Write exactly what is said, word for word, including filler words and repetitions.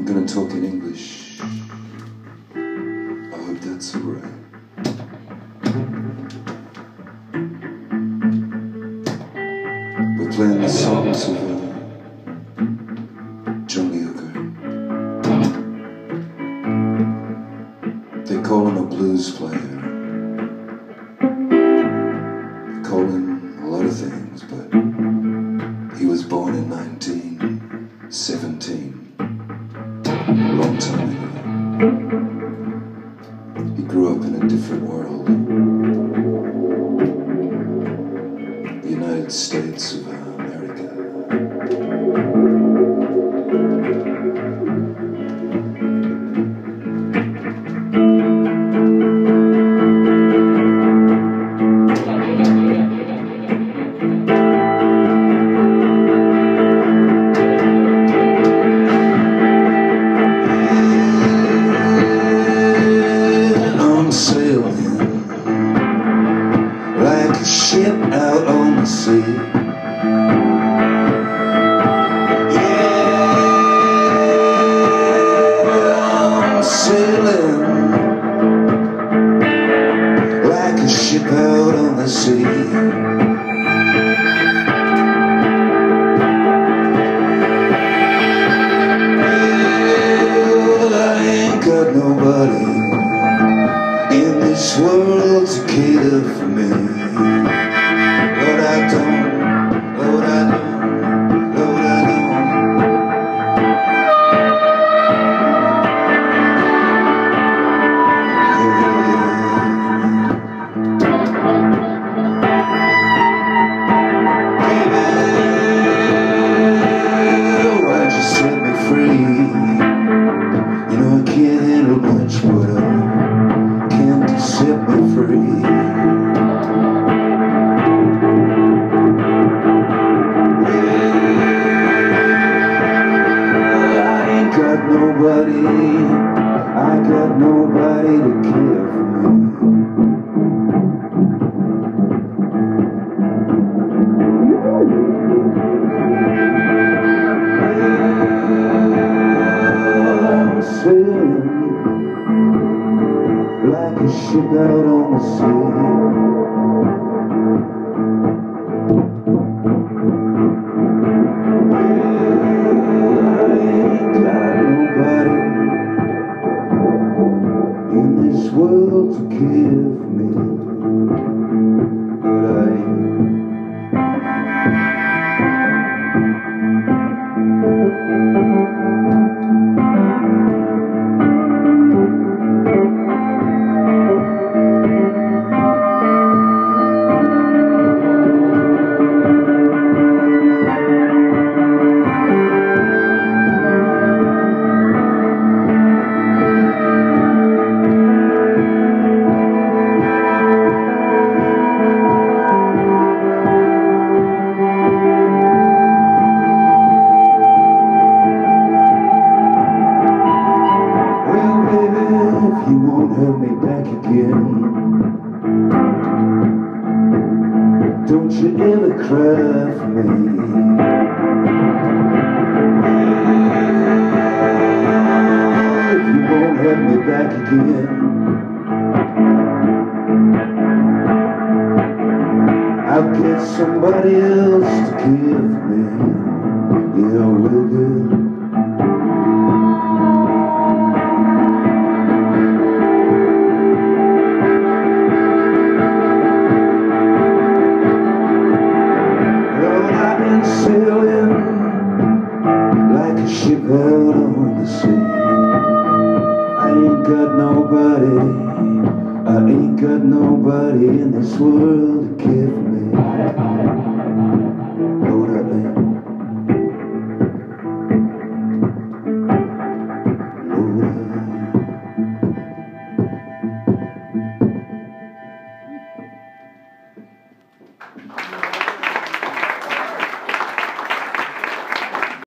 gonna talk in English. I hope that's alright. We're playing the songs of uh, John Lee Hooker. They call him a blues player. They call him a lot of things, but he was born in nineteen seventeen, a long time ago. He grew up in a different world, the United States of America. Like a ship out on the sea. Yeah, I'm sailing like a ship out on the sea. Well, I ain't got nobody in this world to cater for me. Lord, I don't, Lord, I don't, Lord, I don't. Baby, why'd you set me free? You know I can't handle much, but I can't set me free. Nobody, I got nobody to care for me. Well, I'm sailing like a ship out on the sea. This world to care for me, but I you won't have me back again. Don't you ever cry for me. If you won't have me back again, I'll get somebody else to care for me. Yeah, we're good. Sailing like a ship out on the sea. I ain't got nobody, I ain't got nobody in this world to care for me.